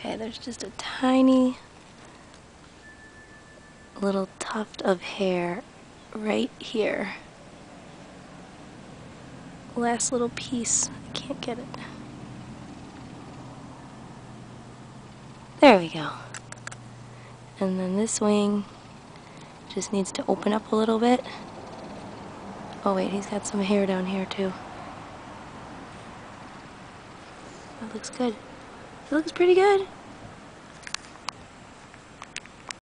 Okay, there's just a tiny little tuft of hair right here. Last little piece. I can't get it. There we go. And then this wing just needs to open up a little bit. Oh wait, he's got some hair down here too. That looks good. It looks pretty good.